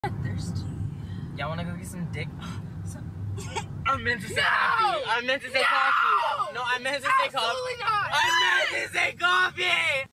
Thirsty. Y'all wanna go get some dick? I meant to say coffee. I meant to say coffee. No, I meant to say coffee. Absolutely not. I meant to say coffee.